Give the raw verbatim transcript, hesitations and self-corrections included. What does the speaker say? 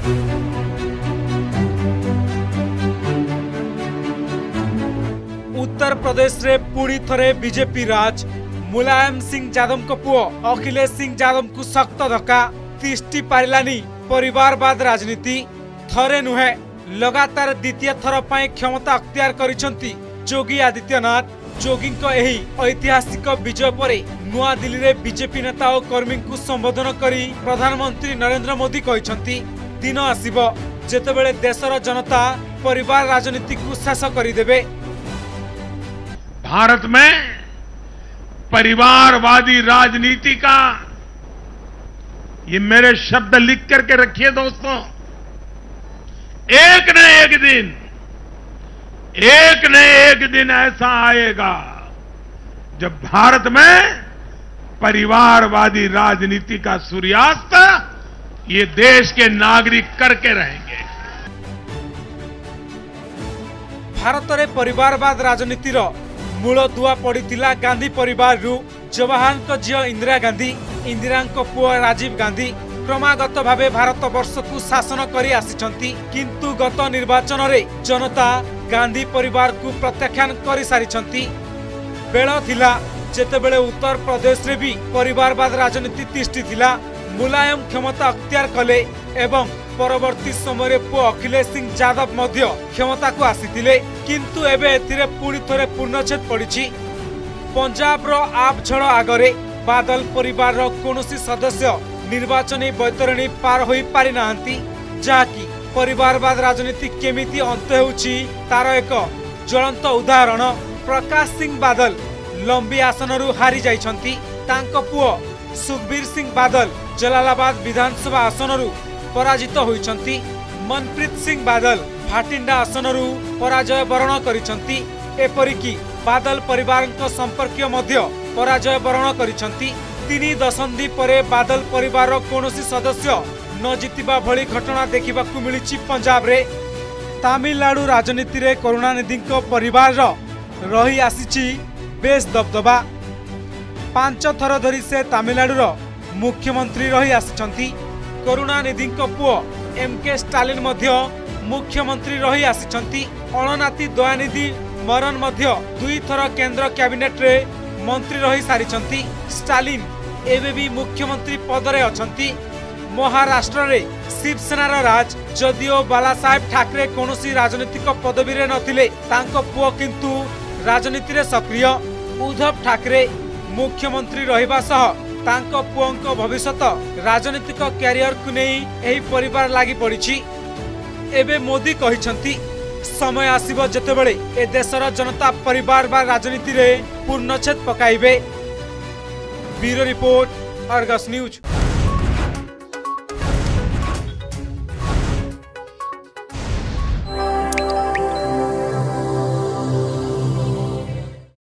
उत्तर प्रदेश रे पुणी थरे बीजेपी राज। मुलायम सिंह यादव को पुओ अखिलेश सिंह यादव को सख्त धक्का। तिष्टि पारिलानी परिवारवाद राजनीति। थरे नुहे लगातार द्वितीय थर पर क्षमता अख्तियार करिसंती योगी आदित्यनाथ। योगी को एही ऐतिहासिक विजय पर नुआ दिल्ली रे बीजेपी नेता और कर्मी को संबोधन करी प्रधानमंत्री नरेंद्र मोदी कहते दिन आसिबो जेतेबेले देशर जनता परिवार राजनीति को शेष करदेवे। भारत में परिवारवादी राजनीति का ये मेरे शब्द लिख करके रखिए दोस्तों। एक न एक दिन एक न एक दिन ऐसा आएगा जब भारत में परिवारवादी राजनीति का सूर्यास्त ये देश के नागरिक करके रहेंगे। भारत में परिवारवाद राजनीतिर मूल दुआ पड़ीथिला गांधी परिवार रु जवाहर को झियो इंदिरा गांधी, इंदिरा को पुओ राजीव गांधी क्रमागत भावे भारत वर्ष को शासन करी आसिछंती। किंतु गत निर्वाचन रे जनता गांधी परिवार को प्रत्याख्यान करी सारिछंती। बेଳ थिला जेतेबेले उत्तर प्रदेश रे भी परिवारवाद राजनीति तिष्टि थिला। मुलायम क्षमता अख्तियार कले एवं परवर्ती समय पुओ अखिलेश सिंह यादव मध्य क्षमता को आसीथिले। किंतु एबे एथिरे पुणी थरे पूर्णछेद पड़िछि। पंजाब रो आप झड़ आगरे बादल परिवार रो कोनोसी सदस्य निर्वाचनी बैतरणी पार होई पारि नाहंती। जाकी परिवारवाद राजनीति केमिति अंत हेउछि तार एक ज्वलंत उदाहरण। प्रकाश सिंह बादल लंबी आसनरु हारी जाइछंती। तांको पुओ सुखबीर सिंह बादल जलालाबाद विधानसभा आसनरु पराजित होइछंती। मनप्रीत सिंह बादल भाटिंडा आसनरु पराजय वरण करिछंती। एपरिकी बादल परिवारक संपर्कीय मध्य पराजय वरण करिछंती। तीन दशंधि परे बादल परिवार कोनोसी सदस्य न जितिबा भली घटना देखिबाकू मिलिछि पंजाब रे। तमिलनाडु राजनीति रे करुणानिधि को परिवार रही आसीछि बेस दबदबा। पांच थर धरी से तमिलनाडु मुख्यमंत्री रही आसिछंती। करुणानिधि को पुओ एम के स्टालिन मध्य मुख्यमंत्री रही आसिछंती। अणनाती दयानिधि मरन मध्य दुई थर केंद्र कैबिनेट रे मंत्री रही सारिछंती। स्टालिन एबे भी मुख्यमंत्री पदरे अछंती। महाराष्ट्र रे शिवसेनार राज जदिओ बाला साहेब ठाकरे कोनोसी राजनीतिक पदवी रे नथिले तांको पुओ किंतु राजनीति रे सक्रिय। उद्धव ठाकरे मुख्यमंत्री रहिबा सह तांको पुओंको भविष्यत राजनीतिक कैरियर को नहीं एही परिवार लागि पड़िछि। एबे मोदी कहिसंती समय आसीबो जेतेबेले ए देशर जनता परिवार बा राजनीति रे पूर्णछेद पकाइबे। Bureau report, Argus news.